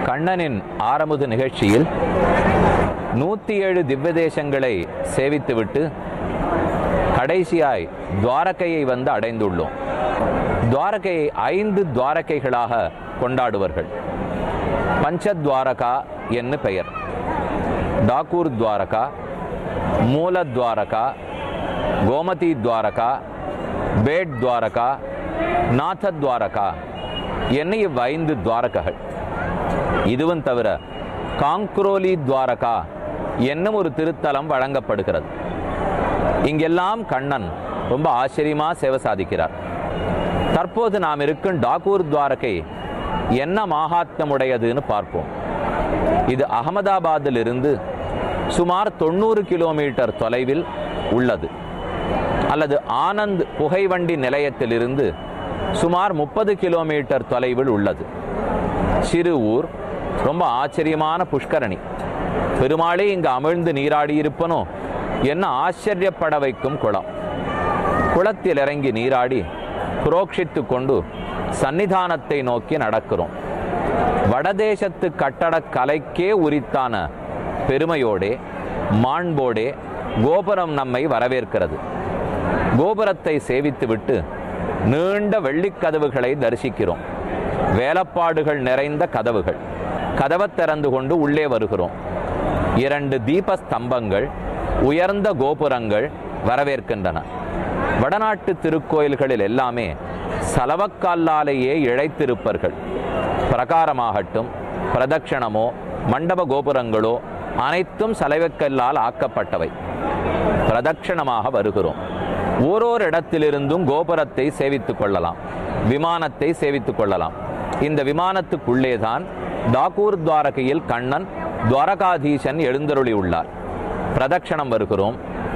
கண்ணனின் ஆரமுது நிகழ்ச்சியில் 107 திவ்ய தேசங்களை சேவித்துவிட்டு கடைசியாய் துவாரகையை வந்து அடைந்துள்ளோம். துவாரகையை 5 துவாரகைகளாக கொண்டாடுவார்கள். பஞ்சத்வாரகா என்று பெயர். டாக்கூர் துவாரகா, மூல துவாரகா, கோமதி துவாரகா, பேட் துவாரகா, நாத துவாரகா என்ன இவ் 5 துவாரகைகள். இதுவும் தவிர காங்க்ரோலி துவாரகா என்னும் ஒரு திருத்தலம் வழங்கப்படுகிறது. இங்கெல்லாம் கண்ணன் ரொம்ப ஆச்சரியமா சேவை சாதிக்கிறார். தற்போது நாம் இருக்கும் டாக்கூர் துவாரகை என்ன மகாத்மியமுடையதுன்னு பார்ப்போம். இது அகமதாபாத்தில் இருந்து சுமார் 90 கிலோமீட்டர் தொலைவில் உள்ளது. அல்லது ஆனந்த் புகைவண்டி நிலையத்திலிருந்து சுமார் 30 கிலோமீட்டர் தொலைவில் உள்ளது. சிறு ஊர், ரொம்ப ஆச்சரியமான புஷ்கரணி. பெருமாளே இங்கு அமிழ்ந்து நீராடி இருப்பனோ என்ன ஆச்சரியப்பட வைக்கும் குளம். குளத்தில் இறங்கி நீராடி புரோக்ஷித்து கொண்டு சன்னிதானத்தை நோக்கி நடக்கிறோம். வடதேசத்து கட்டடக் கலைக்கே உரித்தான பெருமையோடே மாண்போடே கோபுரம் நம்மை வரவேற்கிறது. கோபுரத்தை சேவித்துவிட்டு நீண்ட வெள்ளிக்கதவுகளை தரிசிக்கிறோம். வேலப்பாடுகள் நிறைந்த கதவுகள். கதவை திறந்து கொண்டு உள்ளே வருகிறோம். 2 தீபஸ்தம்பங்கள், உயர்ந்த கோபுரங்கள் வரவேற்கின்றன. வடநாட்டு திருக்கோயில்களில் எல்லாமே சலவக்காலாலேயே இழைத்திருப்பார்கள். பிரகாரமாகட்டும், பிரதட்சணமோ மண்டப கோபுரங்களோ அனைத்தும் சலவைக்கல்லால் ஆக்கப்பட்டவை. பிரதட்சணமாக வருகிறோம். ஓரோரு இடத்திலிருந்தும் கோபுரத்தை சேவித்துக் கொள்ளலாம், விமானத்தை சேவித்துக் கொள்ளலாம். இந்த விமானத்துக்குள்ளேதான் டாக்கூர் துவாரகையில் கண்ணன் துவாரகாதீசன் எழுந்தருளி உள்ளார். பிரதட்சணம் வருகிறோம்.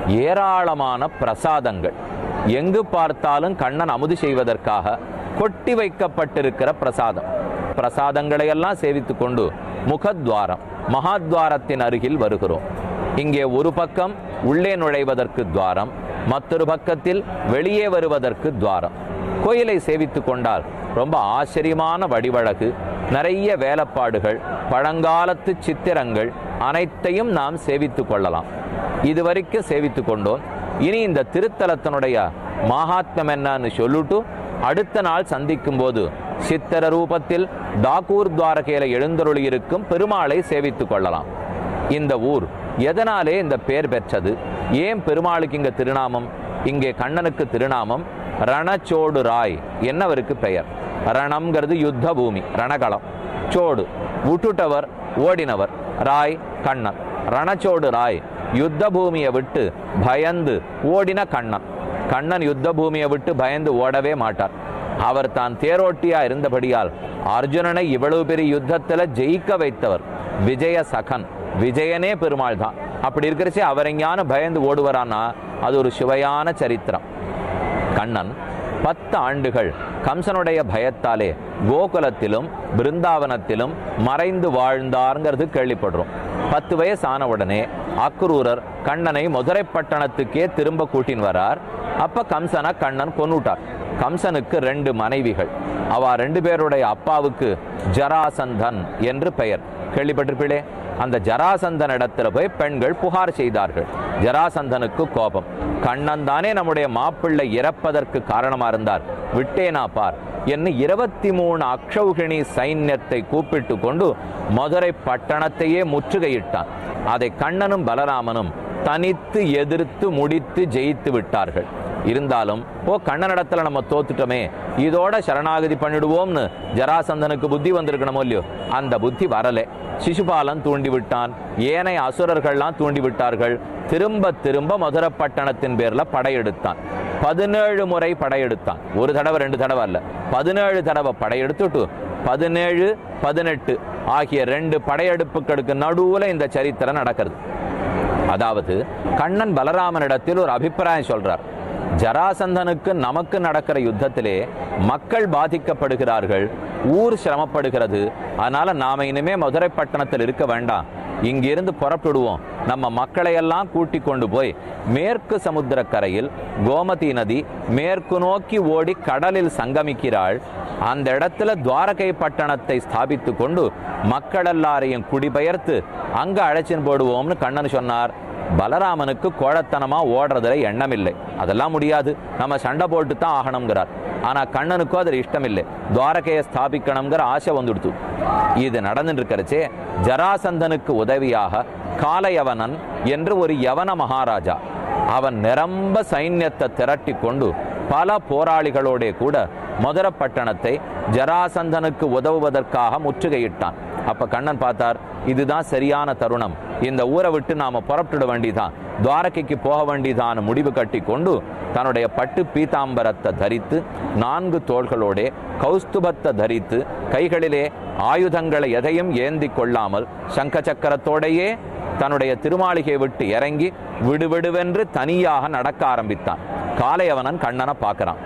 ஏராளமான பிரசாதங்கள், எங்கு பார்த்தாலும் கண்ணன் அமுது செய்வதற்காக கொட்டி வைக்கப்பட்டிருக்கிற பிரசாதம். பிரசாதங்களையெல்லாம் சேவித்துக் கொண்டு முகத்வாரம் மகாத்வாரத்தின் அருகில் வருகிறோம். இங்கே ஒரு பக்கம் உள்ளே நுழைவதற்கு துவாரம், மற்றொரு பக்கத்தில் வெளியே வருவதற்கு துவாரம். கோயிலை சேவித்துக் கொண்டால் ரொம்ப ஆச்சரியமான வடிவழகு, நிறைய வேலைப்பாடுகள், பழங்காலத்து சித்திரங்கள் அனைத்தையும் நாம் சேவித்துக் கொள்ளலாம். இதுவரைக்கும் சேவித்துக் கொண்டோம். இனி இந்த திருத்தலத்தினுடைய மகாத்மியம் என்னன்னு சொல்லிட்டு அடுத்த நாள் சந்திக்கும் போது சித்திர ரூபத்தில் டாக்கூர் துவாரகையில எழுந்தருளி இருக்கும் பெருமாளை சேவித்துக் கொள்ளலாம். இந்த ஊர் எதனாலே இந்த பெயர் பெற்றது? ஏன் பெருமாளுக்கு இங்க திருநாமம்? இங்கே கண்ணனுக்கு திருநாமம் ரணச்சோடு ராய் என்னவருக்கு பெயர். ரணம்ங்கிறது யுத்த பூமி, ரணகளம். சோடு விட்டுட்டவர், ஓடினவர். ராய் கண்ணன். ரணச்சோடு ராய் யுத்த பூமியை விட்டு பயந்து ஓடின கண்ணன். கண்ணன் யுத்த பூமியை விட்டு பயந்து ஓடவே மாட்டார். அவர் தான் தேரோட்டியா இருந்தபடியால் அர்ஜுனனை இவ்வளவு பெரிய யுத்தத்துல ஜெயிக்க வைத்தவர். விஜய சகன், விஜயனே பெருமாள் தான். அப்படி இருக்கிறச்சே அவர் எங்கேயான பயந்து ஓடுவாரான்னா அது ஒரு சுவையான சரித்திரம். கண்ணன் 10 ஆண்டுகள் கம்சனுடைய பயத்தாலே கோகுலத்திலும் பிருந்தாவனத்திலும் மறைந்து வாழ்ந்தார்ங்கிறது கேள்விப்படுறோம். 10 வயசு ஆன உடனே அக்ரூரர் கண்ணனை மதுரை பட்டணத்துக்கே திரும்ப கூட்டின் வரார். அப்ப கம்சனை கண்ணன் கொன்னுட்டார். கம்சனுக்கு 2 மனைவிகள். அவ 2 பேருடைய அப்பாவுக்கு ஜராசந்தன் என்று பெயர். கேள்விப்பட்டிருப்பீளே. அந்த ஜராசந்தன் இடத்துல போய் பெண்கள் புகார் செய்தார்கள். ஜராசந்தனுக்கு கோபம். கண்ணன் தானே நம்முடைய மாப்பிள்ளை இறப்பதற்கு காரணமா இருந்தார், விட்டேனா பார் என்று 23 அக்ஷௌகிணி சைன்யத்தை கூப்பிட்டு கொண்டு மதுரை பட்டணத்தையே முற்றுகையிட்டான். அதை கண்ணனும் பலராமனும் தனித்து எதிர்த்து முடித்து ஜெயித்து விட்டார்கள். இருந்தாலும் கண்ணனிடத்துல நம்ம தோத்துட்டோமே, இதோட சரணாகதி பண்ணிடுவோம்னு ஜராசந்தனுக்கு புத்தி வந்திருக்கணுமோ இல்லையோ, அந்த புத்தி வரலே. சிசுபாலன் தூண்டி விட்டான், ஏனைய அசுரர்கள்லாம் தூண்டி விட்டார்கள். திரும்ப திரும்ப மதுரை பட்டணத்தின் பேர்ல படையெடுத்தான். 17 முறை படையெடுத்தான். ஒரு தடவை 2 தடவை அல்ல, 17 தடவை படையெடுத்துட்டு 17, 18 ஆகிய 2 படையெடுப்புகளுக்கு நடுவுல இந்த சரித்திரம் நடக்கிறது. அதாவது கண்ணன் பலராமனிடத்தில் ஒரு அபிப்பிராயம் சொல்றார். ஜராசந்தனுக்கு நமக்கு நடக்கிற யுத்தத்திலே மக்கள் பாதிக்கப்படுகிறார்கள், ஊர் சிரமப்படுகிறது. அதனால நாம இனிமே மதுரை பட்டணத்தில் இருக்க வேண்டாம், இங்கிருந்து புறப்படுவோம், நம்ம மக்களையெல்லாம் கூட்டி கொண்டு போய் மேற்கு சமுத்திர கரையில் கோமதி நதி மேற்கு நோக்கி ஓடி கடலில் சங்கமிக்கிறாள். அந்த இடத்துல துவாரகை பட்டணத்தை ஸ்தாபித்து கொண்டு மக்கள் எல்லாரையும் குடிபெயர்த்து அங்க அழைச்சின்னு போடுவோம்னு கண்ணன் சொன்னார். பலராமனுக்கு கோழத்தனமா ஓடுறதுல எண்ணம் இல்லை. அதெல்லாம் முடியாது, நம்ம சண்டை போட்டு தான் ஆகணுங்கிறார். ஆனா கண்ணனுக்கும் அதில் இஷ்டம் இல்லை. துவாரகையை ஸ்தாபிக்கணுங்கிற ஆசை வந்துடுத்து. இது நடந்துட்டு இருக்கிறச்சே ஜராசந்தனுக்கு உதவியாக காலயவனன் என்று ஒரு யவன மகாராஜா, அவன் நிரம்ப சைன்யத்தை திரட்டி கொண்டு பல போராளிகளோட கூட மதுர பட்டணத்தை ஜராசந்தனுக்கு உதவுவதற்காக முற்றுகையிட்டான். அப்ப கண்ணன் பார்த்தார், இதுதான் சரியான தருணம், இந்த ஊரை விட்டு நாம புறப்பட்டுட வேண்டிதான், துவாரகைக்கு போக வேண்டிதான் முடிவு கட்டி கொண்டு தன்னுடைய பட்டு பீதாம்பரத்தை தரித்து 4 தோள்களோட கௌஸ்துபத்தை தரித்து கைகளிலே ஆயுதங்களை எதையும் ஏந்தி கொள்ளாமல் சங்க சக்கரத்தோடையே தன்னுடைய திருமாளிகை விட்டு இறங்கி விடுவிடுவென்று தனியாக நடக்க ஆரம்பித்தான். காலையவனன் கண்ணனை பார்க்கிறான்.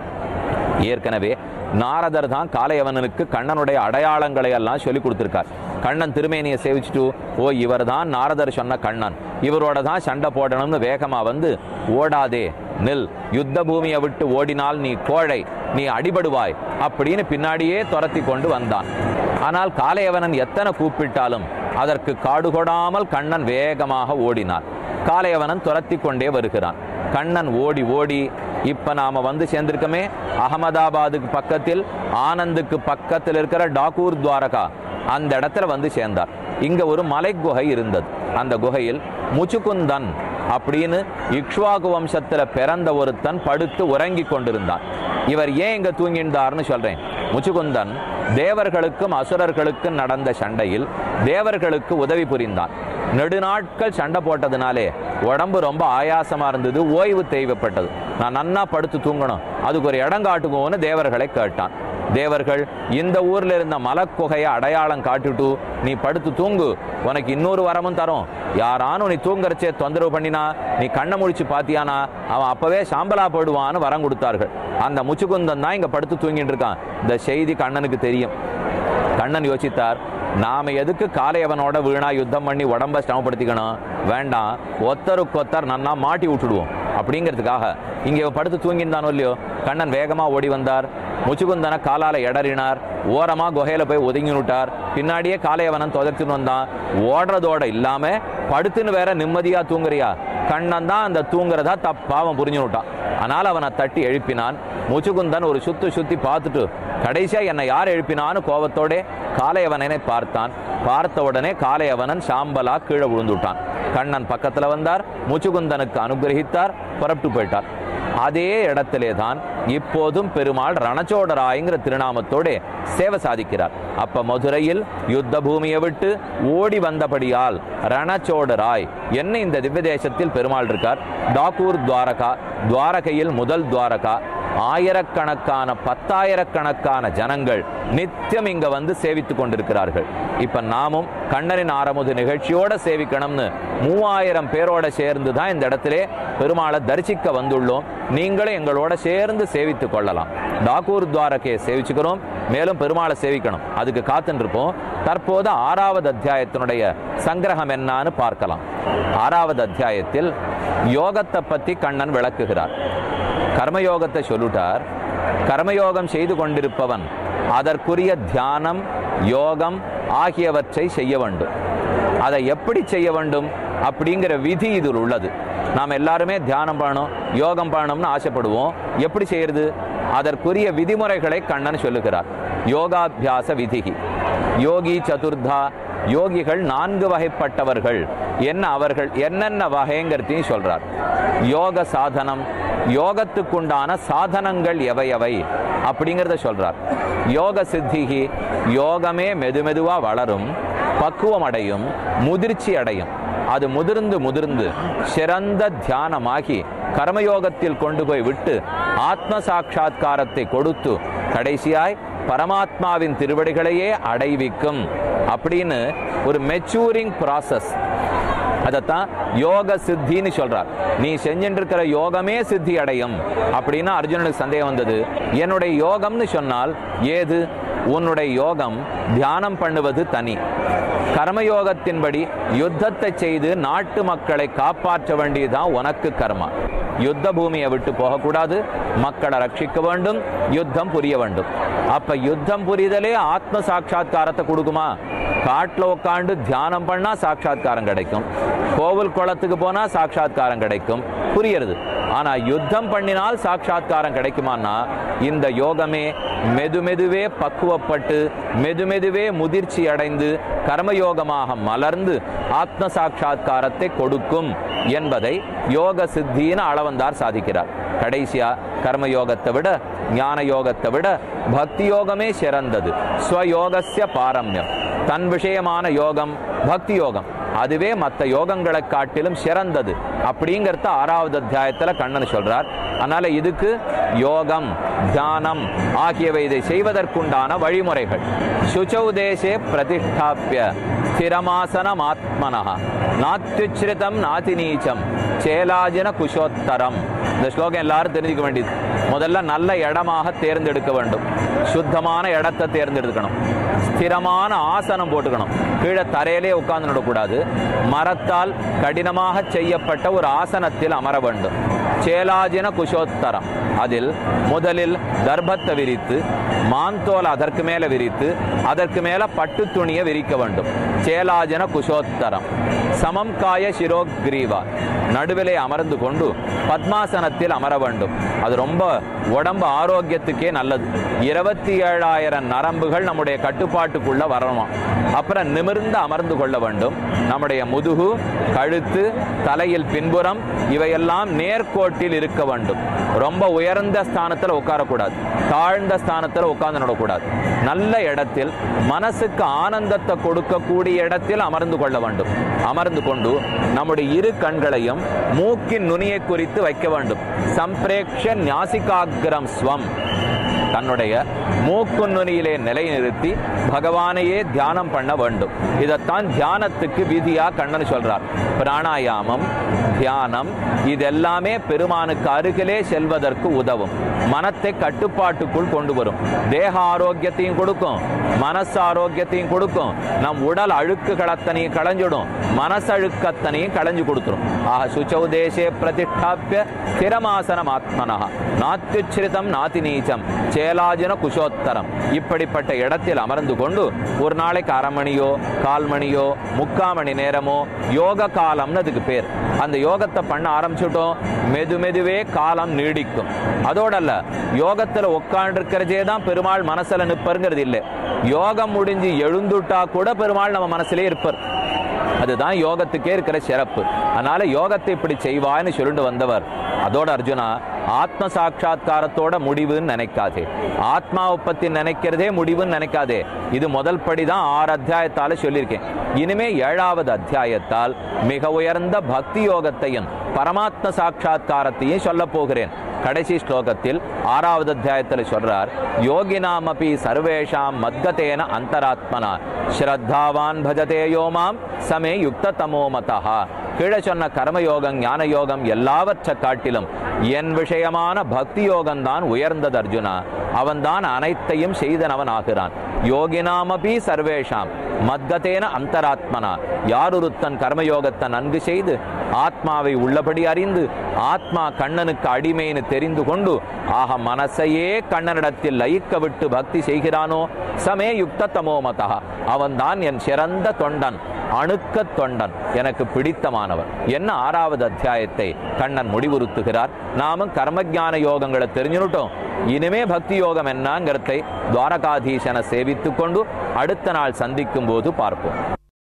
ஏற்கனவே நாரதர் தான் காலையவனனுக்கு கண்ணனுடைய அடையாளங்களை எல்லாம் சொல்லி கொடுத்திருக்கார். கண்ணன் திருமேனியை சேவிச்சுட்டு, ஓ இவர் தான் நாரதர் சொன்ன கண்ணன், இவரோட தான் சண்டை போடணும்னு வேகமா வந்து, ஓடாதே நில், யுத்த பூமியை விட்டு ஓடினால் நீ கோழை, நீ அடிபடுவாய் அப்படின்னு பின்னாடியே துரத்தி கொண்டு வந்தான். ஆனால் காலையவனன் எத்தனை கூப்பிட்டாலும் அதற்கு காடுகொடாமல் கண்ணன் வேகமாக ஓடினான். காலையவனன் துரத்தி கொண்டே வருகிறான். கண்ணன் ஓடி ஓடி இப்ப நாம வந்து சேர்ந்திருக்கமே அகமதாபாதுக்கு பக்கத்தில் ஆனந்துக்கு பக்கத்தில் இருக்கிற டாக்கூர் துவாரகா, அந்த இடத்துல வந்து சேர்ந்தார். இங்க ஒரு மலை குகை இருந்தது. அந்த குகையில் முச்சுகுந்தன் அப்படின்னு இக்ஷ்வாகு வம்சத்துல பிறந்த ஒருத்தன் படுத்து உறங்கி கொண்டிருந்தான். இவர் ஏன் இங்க தூங்கின்றார்னு சொல்றேன். முச்சுகுந்தன் தேவர்களுக்கும் அசுரர்களுக்கும் நடந்த சண்டையில் தேவர்களுக்கு உதவி புரிந்தான். நெடுநாட்கள் சண்டை போட்டதுனாலே உடம்பு ரொம்ப ஆயாசமா இருந்தது, ஓய்வு தேவைப்பட்டது. நான் நன்னா படுத்து தூங்கணும், அதுக்கு ஒரு இடம் காட்டுவோன்னு தேவர்களை கேட்டான். தேவர்கள் இந்த ஊர்ல இருந்த மலக்குகையை அடையாளம் காட்டுட்டு நீ படுத்து தூங்கு, உனக்கு இன்னொரு வரமும் தரும், யாரானும் நீ தூங்குறச்சே தொந்தரவு பண்ணினா நீ கண்ணை முழிச்சு பாத்தியானா அவன் அப்பவே சாம்பலா போடுவான்னு வரம் கொடுத்தார்கள். அந்த முச்சுகுந்தன் தான் இங்க படுத்து தூங்கிட்டு இருக்கான். இந்த செய்தி கண்ணனுக்கு தெரியும். கண்ணன் யோசித்தார், நாம எதுக்கு காலையவனோட வீணா யுத்தம் பண்ணி உடம்ப சிரமப்படுத்திக்கணும், வேண்டாம், ஒத்தருக்கொத்தர் நன்னா மாட்டி விட்டுடுவோம் அப்படிங்கிறதுக்காக இங்கே படுத்து தூங்கியிருந்தானோ இல்லையோ, கண்ணன் வேகமா ஓடி வந்தார். முச்சுகுந்தனை காலால இடறினார். ஓரமா குகையில போய் ஒதுங்கி விட்டார். பின்னாடியே காலையவனன் தொதர்த்துன்னு வந்தான். ஓடுறதோட இல்லாம படுத்துன்னு வேற நிம்மதியா தூங்குறியா, கண்ணன் தான் அந்த தூங்குறதா தப்பாவன் புரிஞ்சு விட்டான். ஆனால் அவனை தட்டி எழுப்பினான். முச்சுகுந்தன் ஒரு சுத்தி பார்த்துட்டு கடைசியா என்னை யார் எழுப்பினான்னு கோபத்தோட காலையவனனை பார்த்தான். பார்த்த உடனே காலையவனன் சாம்பலா கீழே விழுந்துட்டான். கண்ணன் பக்கத்துல வந்தார், முச்சுகுந்தனுக்கு அனுகிரகித்தார், புறப்பட்டு போயிட்டார். அதே இடத்திலே தான் இப்போதும் பெருமாள் ரணச்சோடராய்ங்கிற திருநாமத்தோட சேவை சாதிக்கிறார். அப்ப மதுரையில் யுத்த பூமியை விட்டு ஓடி வந்தபடியால் ரணச்சோடராய் என்ன இந்த திவ்ய தேசத்தில் பெருமாள் இருக்கார். டாக்கூர் துவாரகா, துவாரகையில் முதல் துவாரகா, ஆயிரக்கணக்கான 10,000கணக்கான ஜனங்கள் நித்தியம் இங்க வந்து சேவித்துக் கொண்டிருக்கிறார்கள். இப்ப நாமும் கண்ணனின் ஆரமுது நிகழ்ச்சியோட சேவிக்கணும்னு 3000 பேரோட சேர்ந்து தான் இந்த இடத்திலே பெருமாளை தரிசிக்க வந்துள்ளோம். நீங்களும் எங்களோட சேர்ந்து சேவித்துக் கொள்ளலாம். டாக்கூர் துவாரகையை சேவிச்சுக்கிறோம், மேலும் பெருமாளை சேவிக்கணும், அதுக்கு காத்துட்டு இருப்போம். தற்போது 6வது அத்தியாயத்தினுடைய சங்கிரகம் என்னான்னு பார்க்கலாம். 6வது அத்தியாயத்தில் யோகத்தை பத்தி கண்ணன் விளக்குகிறார். கர்மயோகத்தை சொல்லிட்டார். கர்மயோகம் செய்து கொண்டிருப்பவன் அதற்குரிய தியானம் யோகம் ஆகியவற்றை செய்ய வேண்டும். அதை எப்படி செய்ய வேண்டும் அப்படிங்கிற விதி இதில் உள்ளது. நாம் எல்லாருமே தியானம் பண்ணணும், யோகம் பண்ணணும்னு ஆசைப்படுவோம். எப்படி செய்யறது, அதற்குரிய விதிமுறைகளை கண்ணன் சொல்லுகிறார். யோகாபியாச விதிகி யோகி சதுர்தா, யோகிகள் 4 வகைப்பட்டவர்கள். என்ன அவர்கள் என்னென்ன வகைங்கிறதையும் சொல்றார். யோக சாதனம், யோகத்துக்குண்டான சாதனங்கள் எவை எவை அப்படிங்கிறத சொல்றார். யோக சித்திகி, யோகமே மெதுமெதுவா வளரும், பக்குவம் அடையும், முதிர்ச்சி அடையும். அது முதிர்ந்து முதிர்ந்து சிறந்த தியானமாகி கர்மயோகத்தில் கொண்டு போய் விட்டு ஆத்ம சாட்சா்காரத்தை கொடுத்து கடைசியாய் பரமாத்மாவின் திருவடிகளையே அடைவிக்கும் அப்படின்னு ஒரு மெச்சூரிங் ப்ராசஸ். அதத்தான் யோக சித்தின்னு சொல்றார். நீ செஞ்சுட்டு இருக்கிற யோகமே சித்தி அடையும் அப்படின்னா அர்ஜுனனுக்கு சந்தேகம் வந்தது. என்னுடைய யோகம்னு சொன்னால் ஏது, உன்னுடைய யோகம் தியானம் பண்ணுவது தனி. கர்மயோகத்தின்படி யுத்தத்தை செய்து நாட்டு மக்களை காப்பாற்ற வேண்டியதுதான் உனக்கு கர்மா. யுத்த பூமியை விட்டு போகக்கூடாது, மக்களை ரட்சிக்க வேண்டும், யுத்தம் புரிய வேண்டும். அப்ப யுத்தம் புரிதலே ஆத்ம சாட்சா்காரத்தை கொடுக்குமா? காட்டுல உட்காந்து தியானம் பண்ணா சாட்சா்காரம் கிடைக்கும், கோவில் குளத்துக்கு போனா சாட்சா்காரம் கிடைக்கும், புரியுறது. ஆனா யுத்தம் பண்ணினால் சாட்சா்காரம் கிடைக்குமான்னா இந்த யோகமே மெதுமெதுவே பக்குவப்பட்டு மெதுமெதுவே முதிர்ச்சி அடைந்து கர்மயோகமாக மலர்ந்து ஆத்ம சாட்சா்காரத்தை கொடுக்கும் என்பதை யோக சித்தின்னு அளவந்தார் சாதிக்கிறார். கடைசியா கர்மயோகத்தை விட ஞான யோகத்தை விட பக்தி யோகமே சிறந்தது. ஸ்வயோகஸ்ய பாரம்யம், தன் விஷயமான யோகம் பக்தி யோகம், அதுவே மற்ற யோகங்களை காட்டிலும் சிறந்தது அப்படிங்கிறத 6வது அத்தியாயத்துல கண்ணன் சொல்றார். அதனால இதுக்கு யோகம் தியானம் ஆகியவை இதை செய்வதற்குண்டான வழிமுறைகள். சுச்சௌ தேசே பிரதிஷ்டாப்ய ஸ்திரமாசனம் ஆத்மனஹ நாத்யுச்ரிதம் நாதிநீச்சம் சேலாஜன குஷோத்தரம். இந்த ஸ்லோகம் எல்லாரும் தெரிஞ்சுக்க வேண்டியது. முதல்ல நல்ல இடமாக தேர்ந்தெடுக்க வேண்டும், சுத்தமான இடத்தை தேர்ந்தெடுக்கணும், ஸ்திரமான ஆசனம் போட்டுக்கணும், கீழே தரையிலே உட்கார்ந்து நடக்கூடாது, மரத்தால் கடினமாக செய்யப்பட்ட ஒரு ஆசனத்தில் அமர வேண்டும். சேலாஜின குஷோத்தரம், அதில் முதலில் தர்பத்தை விரித்து மாந்தோல் அதற்கு மேல விரித்து அதற்கு மேல பட்டு துணியை விரிக்க வேண்டும். சேலாஜன குஷோத்தரம். சமம் காய சிரோக்ரீவா, நடுவிலே அமர்ந்து கொண்டு பத்மாசனத்தில் அமர வேண்டும். அது ரொம்ப உடம்பு ஆரோக்கியத்துக்கே நல்லது. 27,000 நரம்புகள் நம்முடைய கட்டுப்பாட்டுக்குள்ள வரணும். அப்புறம் நிமிர்ந்து அமர்ந்து கொள்ள வேண்டும். நம்முடைய முதுகு, கழுத்து, தலையில் பின்புறம் இவையெல்லாம் நேர்கோட்டில் இருக்க வேண்டும். ரொம்ப உயர்ந்த ஸ்தானத்தில் உட்காரக்கூடாது, தாழ்ந்த ஸ்தானத்தில் உட்கார்ந்து நடக்கூடாது. நல்ல இடத்தில் மனசுக்கு ஆனந்தத்தை கொடுக்கக்கூடிய இடத்தில் அமர்ந்து கொள்ள வேண்டும். அமர்ந்து கொண்டு நம்முடைய இரு கண்களையும் மூக்கின் நுனியை குறித்து வைக்க வேண்டும். சம்பிரேக்ஷ ஞாசிகாகிரம் ஸ்வம், தன்னுடைய மூக்கு நுனியிலே நிலைநிறுத்தி பகவானையே தியானம் பண்ண வேண்டும். இதைத்தான் தியானத்துக்கு விதியா கண்ணன் சொல்றார். பிராணாயாமம், தியானம் இதெல்லாமே பெருமானுக்கு அருகிலே செல்வதற்கு உதவும். மனத்தை கட்டுப்பாட்டுக்குள் கொண்டு வரும். தேக ஆரோக்கியத்தையும் கொடுக்கும், மனசு ஆரோக்கியத்தையும் கொடுக்கும். நம் உடல் அழுக்குகளத்தனையும் களைஞ்சிடும், மனசழுக்கத்தனையும் களைஞ்சு கொடுத்துரும். ஆக சுச்சௌ தேசே பிரதிஷ்டாப்ய ஸ்திரமாசனம் ஆத்மனஹ நாத்யுச்ரிதம் நாதிநீச்சம் சேலாஜன குஷோத்தரம். இப்படிப்பட்ட இடத்தில் அமர்ந்து கொண்டு ஒரு நாளைக்கு 1/2 மணியோ 1/4 மணியோ 3/4 மணி நேரமோ யோக காலம்னு அதுக்கு பேர். அந்த யோகத்தை பண்ண ஆரம்பிச்சுட்டோம், மெதுமெதுவே காலம் நீடிக்கும். அதோட அல்ல, யோகத்துல உட்காண்டிருக்கிறதே தான் பெருமாள் மனசுல நிற்பருங்கிறது இல்லை. யோகம் முடிஞ்சு எழுந்துட்டா கூட பெருமாள் நம்ம மனசுலே இருப்பார். அதுதான் யோகத்துக்கே இருக்கிற சிறப்பு. அதனால யோகத்தை இப்படி செய்வான்னு சொல்லிட்டு வந்தவர். அதோட அர்ஜுனா, ஆத்ம சாட்சா்காரத்தோட முடிவுன்னு நினைக்காதே, ஆத்மாவை பத்தி நினைக்கிறதே முடிவுன்னு நினைக்காதே. இது முதல் படிதான் 6 அத்தியாயத்தால சொல்லியிருக்கேன். இனிமே 7வது அத்தியாயத்தால் மிக உயர்ந்த பக்தி யோகத்தையும் பரமாத்ம சாட்சா்காரத்தையும் சொல்ல போகிறேன். கடைசி ஸ்லோகத்தில் 6வது அத்தியாயத்தில் சொல்றார், யோகினாமபி சர்வேஷாம் மத்கதேன அந்தராத்மனா ஸ்ரத்தாவான் பஜதே யோமாம் சமே யுக்த தமோமதா. கீழே சொன்ன கர்மயோகம் ஞான யோகம் எல்லாவற்றை காட்டிலும் என் விஷயமான பக்தி யோகம் தான் உயர்ந்தது அர்ஜுனா. அவன்தான் அனைத்தையும் செய்தனவன் ஆகிறான். யோகினாமபி சர்வேஷாம் மத்கதேன அந்தராத்மனா, யாருத்தன் கர்மயோகத்தை நன்கு செய்து ஆத்மாவை உள்ளபடி அறிந்து ஆத்மா கண்ணனுக்கு அடிமைன்னு தெரிந்து கொண்டு ஆக மனசையே கண்ணனிடத்தில் லயிக்க விட்டு பக்தி செய்கிறானோ சமே யுக்த தமோமதா, அவன்தான் என் சிறந்த தொண்டன், அணுக்க தொண்டன், எனக்கு பிடித்தமானவர். என்ன 6வது அத்தியாயத்தை கண்ணன் முடிவுறுத்துகிறார். நாமும் கர்மஞான யோகங்களை தெரிஞ்சுட்டோம். இனிமே பக்தி யோகம் என்னங்கிறதை துவாரகாதீசனை சேவித்துக் கொண்டு அடுத்த நாள் சந்திக்கும் போது பார்ப்போம்.